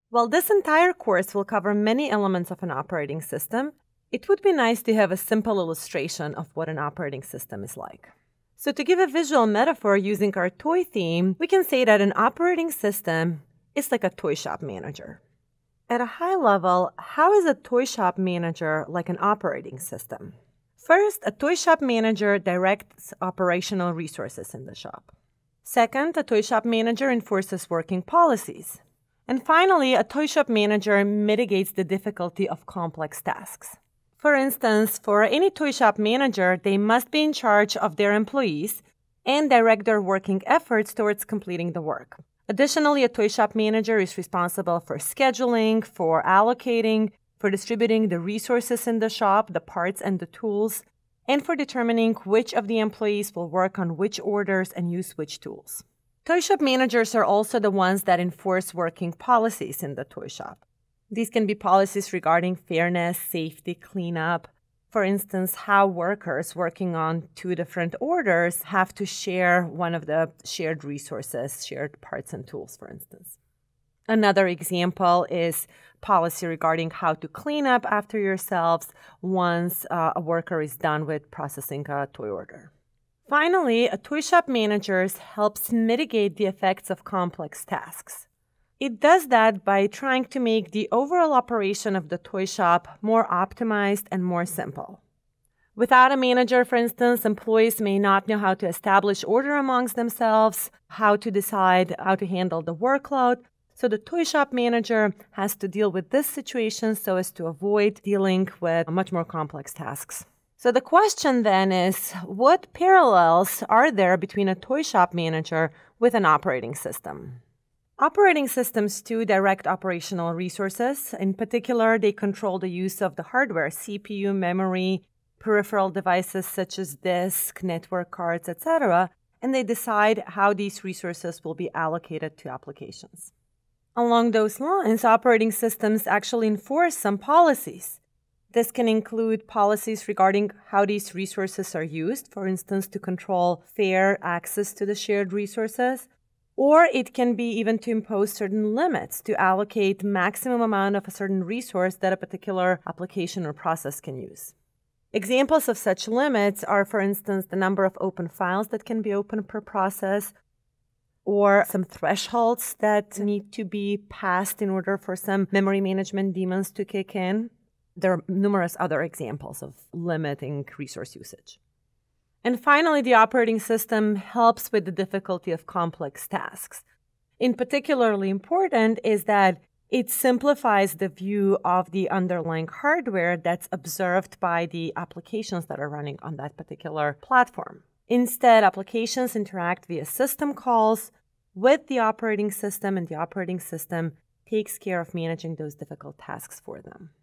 While this entire course will cover many elements of an operating system, it would be nice to have a simple illustration of what an operating system is like. So to give a visual metaphor using our toy theme, we can say that an operating system is like a toy shop manager. At a high level, how is a toy shop manager like an operating system? First, a toy shop manager directs operational resources in the shop. Second, a toy shop manager enforces working policies. And finally, a toy shop manager mitigates the difficulty of complex tasks. For instance, for any toy shop manager, they must be in charge of their employees and direct their working efforts towards completing the work. Additionally, a toy shop manager is responsible for scheduling, for allocating, for distributing the resources in the shop, the parts and the tools, and for determining which of the employees will work on which orders and use which tools. Toy shop managers are also the ones that enforce working policies in the toy shop. These can be policies regarding fairness, safety, cleanup. For instance, how workers working on two different orders have to share one of the shared resources, shared parts and tools, for instance. Another example is policy regarding how to clean up after yourselves once a worker is done with processing a toy order. Finally, a toy shop manager helps mitigate the effects of complex tasks. It does that by trying to make the overall operation of the toy shop more optimized and more simple. Without a manager, for instance, employees may not know how to establish order amongst themselves, how to decide how to handle the workload. So the toy shop manager has to deal with this situation so as to avoid dealing with much more complex tasks. So the question then is, what parallels are there between a toy shop manager with an operating system? Operating systems too direct operational resources. In particular, they control the use of the hardware, CPU, memory, peripheral devices such as disk, network cards, etc., and they decide how these resources will be allocated to applications. Along those lines, operating systems actually enforce some policies. This can include policies regarding how these resources are used, for instance, to control fair access to the shared resources, or it can be even to impose certain limits to allocate maximum amount of a certain resource that a particular application or process can use. Examples of such limits are, for instance, the number of open files that can be opened per process, or some thresholds that need to be passed in order for some memory management daemons to kick in. There are numerous other examples of limiting resource usage. And finally, the operating system helps with the difficulty of complex tasks. In particularly important is that it simplifies the view of the underlying hardware that's observed by the applications that are running on that particular platform. Instead, applications interact via system calls with the operating system, and the operating system takes care of managing those difficult tasks for them.